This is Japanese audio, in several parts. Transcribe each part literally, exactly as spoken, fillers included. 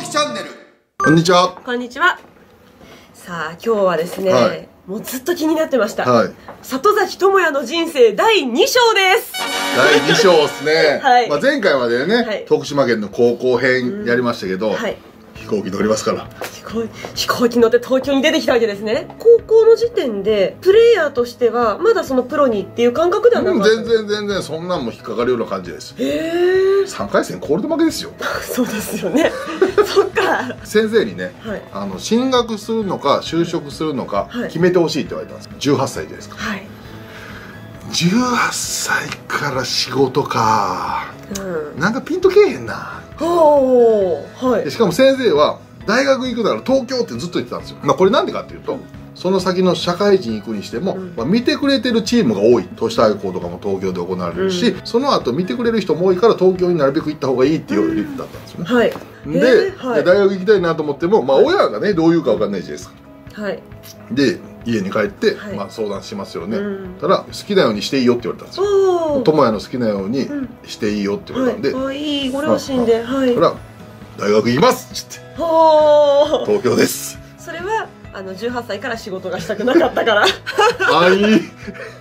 チャンネル。こんにちは。 こんにちは。さあ今日はですね、はい、もうずっと気になってました、はい、里崎智也の人生だいに章です。 だいに章ですね。はい、まあ前回までね、はい、徳島県の高校編やりましたけど、うん、はい、飛行機乗りますから。 飛行飛行機乗って東京に出てきたわけですね。高校の時点でプレイヤーとしてはまだそのプロにっていう感覚ではなかった。 全然全然そんなんも引っかかるような感じです。 へえ。 さんかい戦コールド負けですよ。 そうですよね。そっか。 先生にね、はい、あの進学するのか就職するのか決めてほしいって言われたんです。じゅうはっさいじゃないですか。はい。じゅうはっさいから仕事か、うん、なんかピンとけえへんな。 おー、はい。 しかも先生は大学行くなら東京ってずっと言ってたんですよ。まあこれなんでかっていうと、その先の社会人行くにしても、うん、まあ見てくれてるチームが多い。都市対抗とかも東京で行われるし、うん、その後見てくれる人も多いから東京になるべく行った方がいいっていう理由だったんですよね。はい。で、はい、大学行きたいなと思っても、まあ親がねどういうか分かんないじゃないですか。はい。で家に帰って、はい、まあ相談しますよね。うん、ただ好きなようにしていいよって言われたんですよ。智也の好きなようにしていいよって言われたんで、 うん、はい、いいご両親で、はい。 だから大学行きますって言って東京です。 それはあのじゅうはっさいから仕事がしたくなかったから。 あいい。もうもう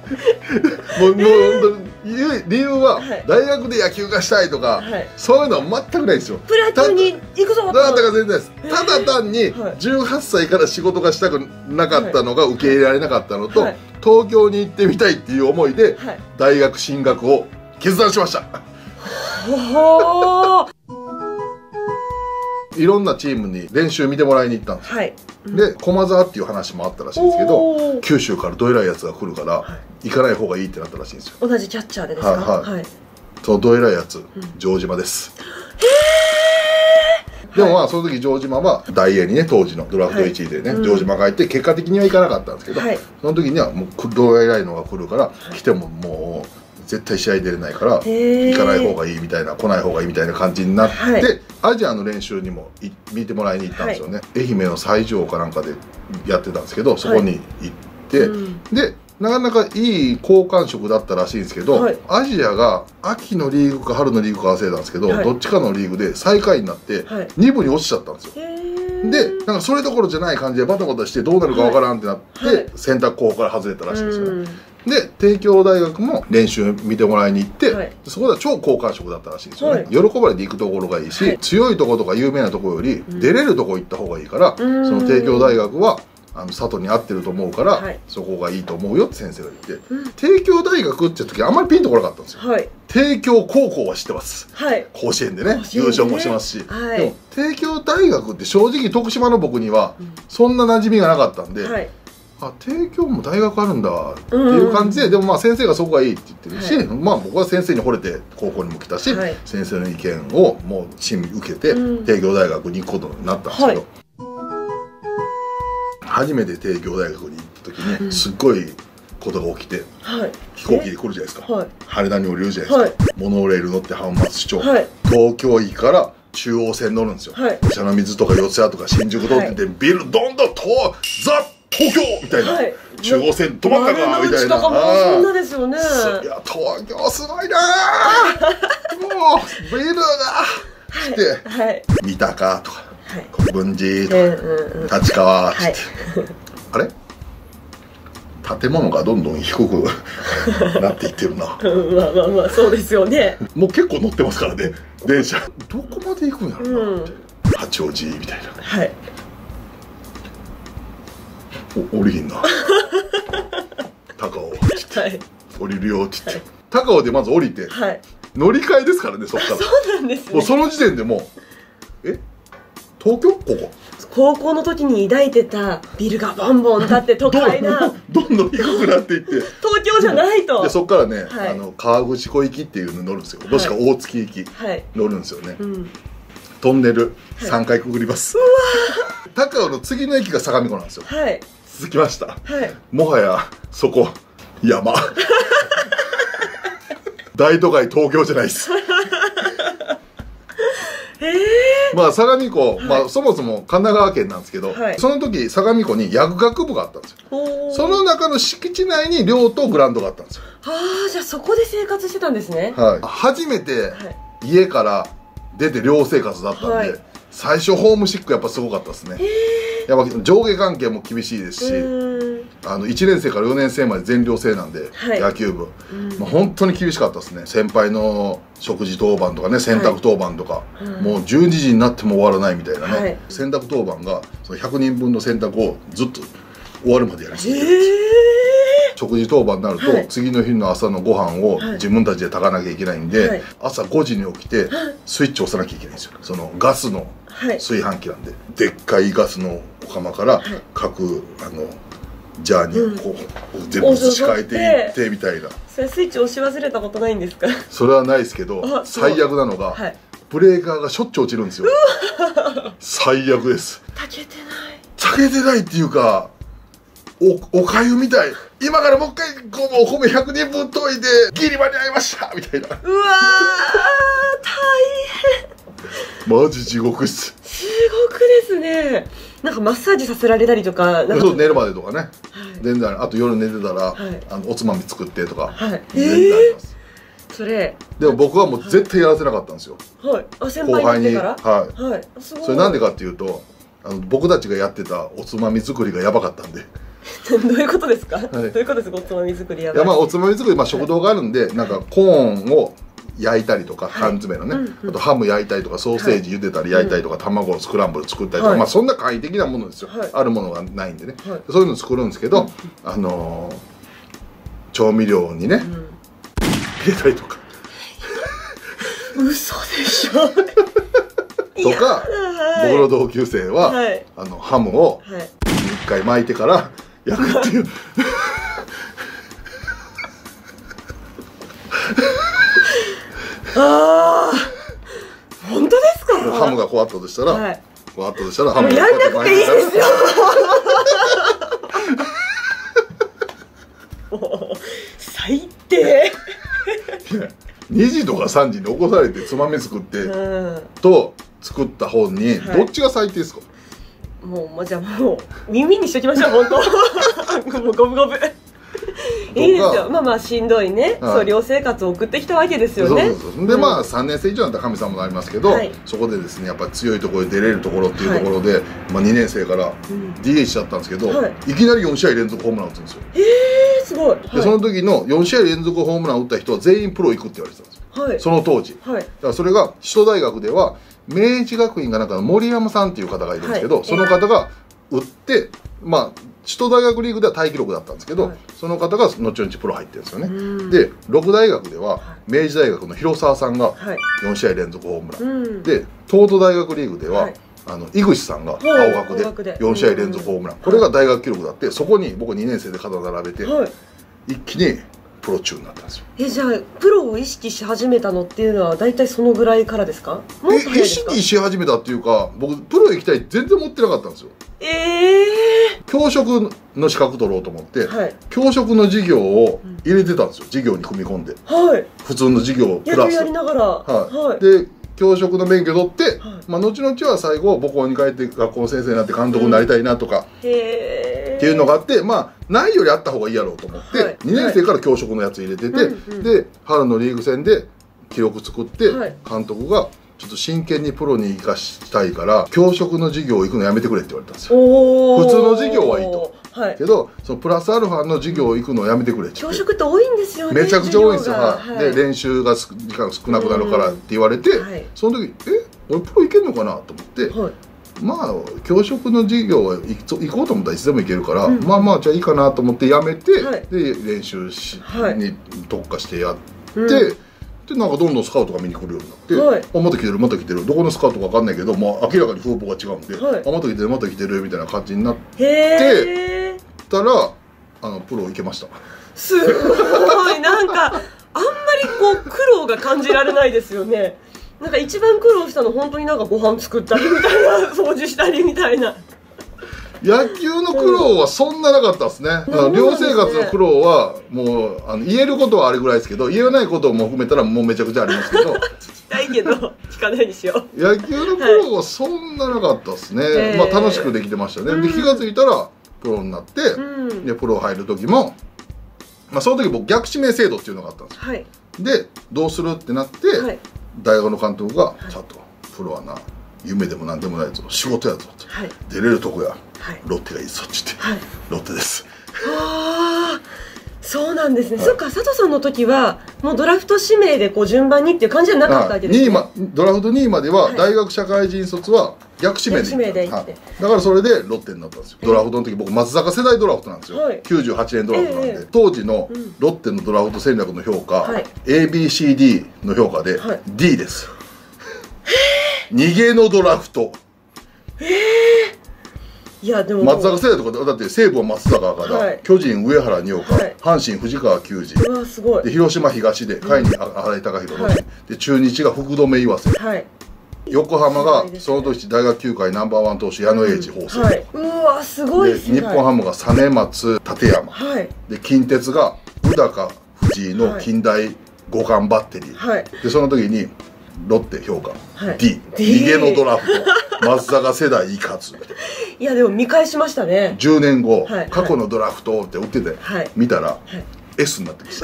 本当に理由は大学で野球がしたいとか、はい、そういうのは全くないですよ。 プロ野球に行くぞとか。だから全然です。ただ単にじゅうはっさいから仕事がしたくなかったのが受け入れられなかったのと、はい、東京に行ってみたいっていう思いで大学進学を決断しました。ほほー。いろんなチームに練習見てもらいに行ったんですよ。はい、で駒沢っていう話もあったらしいんですけど、九州からどえらいやつが来るから、はい、行かない方がいいってなったらしいんですよ。 同じキャッチャーでですか。はいはい、はい、 そのどえらいやつ、うん、城島です。へえ。でもまあその時城島は大英にね当時のドラフトいちいでね、はい、城島がいて結果的には行かなかったんですけど、はい、その時にはもうどえらいのが来るから、はい、来てももう絶対試合出れないから行かない方がいいみたいな来ない方がいいみたいな感じになって、はい、アジアの練習にも見てもらいに行ったんですよね。はい、愛媛の西条かなんかでやってたんですけど、そこに行って、はい、うん、でなかなかいい好感触だったらしいんですけど、はい、アジアが秋のリーグか春のリーグか忘れたんですけど、はい、どっちかのリーグで最下位になってに部に落ちちゃったんですよ。でなんかそれどころじゃない感じでバタバタしてどうなるかわからんってなって、はいはい、選択候補から外れたらしいんですよね。で帝京大学も練習見てもらいに行って、はい、そこでは超好感触だったらしいんですよね。はい、喜ばれて行くところがいいし、はい、強いところとか有名なところより出れるところ行った方がいいから、うん、その帝京大学はあの佐藤に合ってると思うから、はい、そこがいいと思うよって先生が言って、うん、帝京大学って時あんまりピンとこなかったんですよ。はい、帝京高校は知ってます。はい、甲子園でね優勝もしますし、はい、でも帝京大学って正直徳島の僕にはそんな馴染みがなかったんで、はい、あ帝京も大学あるんだっていう感じで、でもまあ先生がそこがいいって言ってるし、はい、まあ僕は先生に惚れて高校にも来たし、はい、先生の意見をもう親身受けて帝京大学に行くことになったんですけど、はい、初めて帝京大学に行った時にすっごいことが起きて、はい、飛行機で来るじゃないですか、はい、羽田に降りるじゃないですか、はい、モノレール乗って浜松市長、はい、東京駅から中央線乗るんですよ。お茶の水とか四谷とか新宿通ってて、はい、ビルどんどんとザ東京みたいな、はい、中央線止まったかみたいな。 そんなですよね。いや東京すごいなもうビルが来て、はい、三鷹とか、はい、国分寺とか、立川って、はい、あれ建物がどんどん低くなっていってるな。まあまあまあそうですよね。 もう結構乗ってますからね電車。どこまで行くんやろうなって、うん、八王子みたいな。はい。お降りひんな。高尾って言って、はい、降りるよって言って、はい、高尾でまず降りて、はい、乗り換えですからねそっから。 そうなんですね。 もうその時点でもうえ東京ここ。 高校の時に抱いてたビルがボンボン建って都会などんどん低くなっていって東京じゃないと。 でそこからね、はい、あの川口湖行きっていうの乗るんですよ。もしくは大月行き、はい、乗るんですよね、うん、トンネルさんかいくぐります、はい、高尾の次の駅が相模湖なんですよ。はい、続きました、はい、もはやそこ山大都会東京じゃないですまあ相模湖、はい、まあそもそも神奈川県なんですけど、はい、その時相模湖に薬学部があったんですよ。その中の敷地内に寮とグラウンドがあったんですよ。 はあ、じゃあそこで生活してたんですね。 はい、初めて家から出て寮生活だったんで、はい、 最初ホームシックやっぱすごかったですね。やっぱ上下関係も厳しいですし、あのいちねん生からよねん生まで全寮制なんで、はい、野球部、まあ、本当に厳しかったですね。先輩の食事当番とかね、洗濯当番とか、はい、もうじゅうにじになっても終わらないみたいなね、はい、洗濯当番がそのひゃくにんぶんの洗濯をずっと終わるまでやらせてくれるんですよ。食事当番になると、はい、次の日の朝のご飯を自分たちで炊かなきゃいけないんで、はい、朝ごじに起きてスイッチ押さなきゃいけないんですよ。そのガスの炊飯器なんで、はい、でっかいガスのお釜から各あのジャーにこう、うん、全部移し替えていってみたいな。 それスイッチ押し忘れたことないんですか？ それはないですけど、最悪なのが、はい、ブレーカーがしょっちゅう落ちるんですよ。最悪です。 炊けてない炊けてないっていうか、お, おかゆみたい。今からもう一回お米ひゃくにんぶん研いでギリ間に合いましたみたいな。うわー大変。マジ地獄っす。 地獄ですね。なんかマッサージさせられたりとか、なんかそう寝るまでとかね、はい、全然あと夜寝てたら、はい、あのおつまみ作ってとか、 はい、全然あります、えー、それでも僕はもう絶対やらせなかったんですよ。 はい、あ先輩になってからはい、はい、すごい。それなんでかっていうと、あの僕たちがやってたおつまみ作りがやばかったんで。 どういうことですか？はい、どういうことですか？おつまみ作りやばい。 いやまあおつまみ作り、まあ、食堂があるんで、はい、なんかコーンを焼いたりとか、缶詰のね、はいうんうん、あとハム焼いたりとかソーセージ茹でたり焼いたりとか、はい、卵をスクランブル作ったりとか、はい、まあそんな簡易的なものですよ、はい、あるものがないんでね、はい、そういうの作るんですけど、うん、あのー、調味料にね、うん、入れたりとか嘘でしょとか、はい、僕の同級生は、はい、あのハムを一回巻いてから焼くっていうああ本当ですか？ ハムがこうあったとしたら、はい、こうあったとしたらハムがやんなくていいですよもう最低にじとかさんじに起こされてつまみ作って、うん、と作った本に、はい、どっちが最低ですか？ もう、まあ、じゃあもう耳にしときましょう本当もう五分五分いいですよ。まあまあしんどいね、はい、そう寮生活を送ってきたわけですよね。そうそうそう。で、うん、まあさんねん生以上だったら神様もありますけど、はい、そこでですねやっぱり強いところで出れるところっていうところで、はい、まあにねん生から ディーエイチ だったんですけど、はい、いきなりよんしあい連続ホームラン打つんですよ。へえすごい。 で、はい、その時のよんしあい連続ホームラン打った人は全員プロ行くって言われてたんですよ、はい、その当時、はい、だからそれが首都大学では明治学院がなんかの森山さんっていう方がいるんですけど、はい、その方が打ってまあ首都大学リーグではタイ記録だったんですけど、はい、その方が後々プロ入ってるんですよね。で六大学では明治大学の広沢さんがよんしあい連続ホームラン、はい、で東都大学リーグでは、はい、あの井口さんが青学でよんしあい連続ホームラン、これが大学記録だって、そこに僕にねん生で肩並べて、はい、一気にプロ中になったんですよ。 えじゃあプロを意識し始めたのっていうのは大体そのぐらいからですか？もっと早いですか？ 意識し始めたっていうか、僕プロ行きたい全然持ってなかったんですよ。 ええー、 教職の資格取ろうと思って、はい、教職の授業を入れてたんですよ、授業に組み込んで、はい、普通の授業プラスやりながら、 はいはい、で教職の免許取って、はい、まあ後々は最後母校に帰って学校の先生になって監督になりたいなとか、うん、っていうのがあって、まあないよりあった方がいいやろうと思って、はい、にねん生から教職のやつ入れてて、はい、で春のリーグ戦で記録作って、はい、監督がちょっと真剣にプロに生かしたいから教職の授業行くのやめてくれって言われたんですよ。普通の授業はいいと、はい、けどそのプラスアルファの授業行くのやめてくれって。 教職って多いんですよね。 めちゃくちゃ多いんですよ、はい、で練習が時間少なくなるからって言われて、はい、その時え俺プロ行けんのかなと思って、はい、まあ教職の授業は行こうと思ったらいつでも行けるから、うん、まあまあじゃあいいかなと思ってやめて、はい、で練習し、はい、に特化してやって、うんでなんかどんどんスカウトが見に来るようになって、はい、あまた来てるまた来てる、どこのスカウトか分かんないけど、まあ、明らかに風貌が違うんで、はい、あまた来てるまた来てるみたいな感じになってたらあのプロ行けました。 すごいなんかあんまりこう苦労が感じられないですよね。なんか一番苦労したの本当になんかご飯作ったりみたいな掃除したりみたいな。 野球の苦労はそんななかったですね。うん、寮生活の苦労はもうあの言えることはあれぐらいですけど、言えないことも含めたらもうめちゃくちゃありますけど聞きたいけど聞かないにしよう。 野球の苦労はそんななかったですね、はい、まあ楽しくできてましたね、うん、で気が付いたらプロになって、うん、でプロ入る時も、まあ、その時僕逆指名制度っていうのがあったんですよ、はい、でどうするってなって、はい、大学の監督が「ちょっとプロはな夢でもなんでもないぞ、仕事やぞと、はい、出れるとこや、はい、ロッテがいいぞっちって、はい、ロッテです。 はあ、そうなんですね、はい、そっか、佐藤さんの時はもうドラフト指名でこう順番にっていう感じじゃなかったわけですね。 ま、ドラフトにいまでは大学社会人卒は逆指名でいった、はい、だからそれでロッテになったんですよ。ドラフトの時僕松坂世代ドラフトなんですよ、はい、きゅうじゅうはちねんドラフトなんで、えー、当時のロッテのドラフト戦略の評価、はい、エービーシーディー の評価で ディー です、はい、逃げのドラフト。 えーいやでも松坂世代とかだって西武は松坂から、はい、巨人上原二岡、はい、阪神藤川球児、 うわすごいで広島東で甲斐に新井貴弘、はい、で中日が福留岩瀬、はい、横浜がその時大学球界ナンバーワン投手矢野英二法政、はい、 うわすごいで日本ハムが実松立山、はい、で近鉄が宇高藤井の近代五冠バッテリー、はい、でその時にロッテ評価、はい、D, D 逃げのドラフト松坂世代いかず。 いやでも見返しましたね。 じゅうねんご、はい、過去のドラフトって打ってて、はい、見たら、はい、S になってました、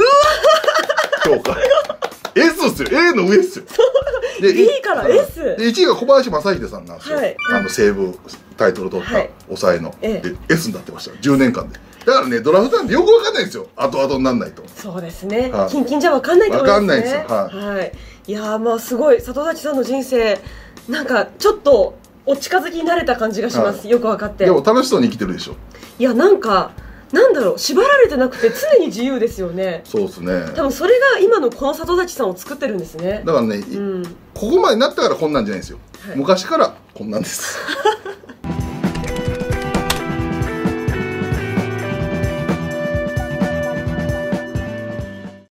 評価 S っすよ、A の上っすよ。 で D から S でいちいが小林正秀さんなんですよ、はい、あの西武タイトル取った、はい、抑えの、ええ、で S になってました、じゅうねんかんで。だからね、ドラフトなんてよくわかんないんですよ、後々になんないと。 そうですね、はい、キンキンじゃわかんないってことですね。 わかんないですよ、はい、 はい、いやーまあすごい里崎さんの人生なんかちょっとお近づきになれた感じがします、はい、よく分かって。 でも楽しそうに生きてるでしょ。 いやなんかなんだろう、縛られてなくて常に自由ですよね。 そうですね、 多分それが今のこの里崎さんを作ってるんですね。 だからね、うん、ここまでなったからこんなんじゃないんですよ、はい、昔からこんなんです